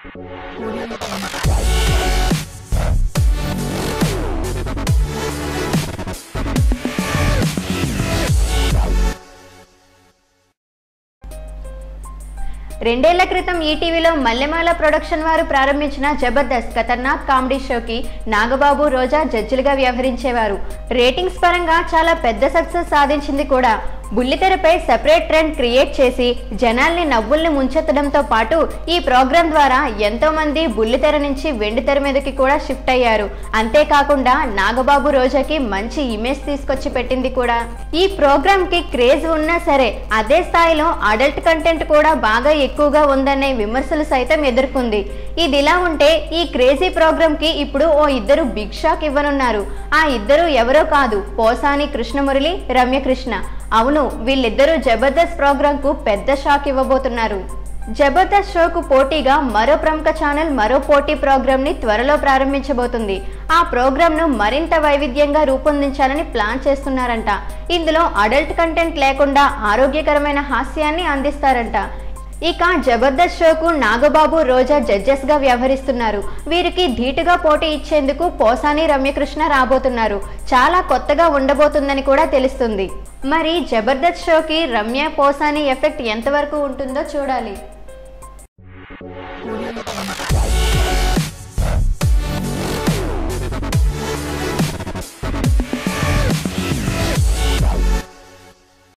రెండేళ్ల క్రితం ఈటీవీలో మల్లెమాల ప్రొడక్షన్ వారు ప్రారంభించిన జబర్దస్త్ ఖతర్నాక్ కామెడీ షోకి నాగబాబు రోజా జడ్జిలుగా వ్యవహరించేవారు. రేటింగ్స్ పరంగా చాలా పెద్ద సక్సెస్ సాధించింది కూడా. బుల్లితెరపై సెపరేట్ ట్రెండ్ క్రియేట్ చేసి జనాల్ని నవ్వుల్ని ముంచెత్తడంతో పాటు ఈ ప్రోగ్రాం ద్వారా ఎంతో మంది బుల్లితెర నుంచి వెండితెర మీదకి కూడా షిఫ్ట్ అయ్యారు. అంతేకాకుండా నాగబాబు రోజాకి మంచి ఇమేజ్ తీసుకొచ్చి పెట్టింది కూడా. ఈ ప్రోగ్రామ్ కి క్రేజ్ ఉన్నా సరే అదే స్థాయిలో అడల్ట్ కంటెంట్ కూడా బాగా ఎక్కువగా ఉందనే విమర్శలు సైతం ఎదుర్కొంది. ఇదిలా ఉంటే ఈ క్రేజీ ప్రోగ్రామ్ కి ఇప్పుడు ఓ ఇద్దరు బిగ్ షాక్ ఇవ్వనున్నారు. ఆ ఇద్దరు ఎవరో కాదు, పోసాని కృష్ణ మురళి, రమ్యకృష్ణ. అవును, వీళ్ళిద్దరూ జబర్దస్త్ ప్రోగ్రామ్ కు పెద్ద షాక్ ఇవ్వబోతున్నారు. జబర్దస్త్ షోకు పోటీగా మరో ప్రముఖ ఛానల్ మరో పోటీ ప్రోగ్రామ్ ని త్వరలో ప్రారంభించబోతుంది. ఆ ప్రోగ్రామ్ ను మరింత వైవిధ్యంగా రూపొందించాలని ప్లాన్ చేస్తున్నారంట. ఇందులో అడల్ట్ కంటెంట్ లేకుండా ఆరోగ్యకరమైన హాస్యాన్ని అందిస్తారంట. ఇక జబర్దస్త్ షోకు నాగబాబు రోజా జడ్జెస్ గా వ్యవహరిస్తున్నారు. వీరికి ధీటుగా పోటీ ఇచ్చేందుకు పోసాని రమ్యకృష్ణ రాబోతున్నారు. చాలా కొత్తగా ఉండబోతుందని కూడా తెలుస్తుంది. మరి జబర్దస్త్ షోకి రమ్య పోసాని ఎఫెక్ట్ ఎంతవరకు ఉంటుందో చూడాలి.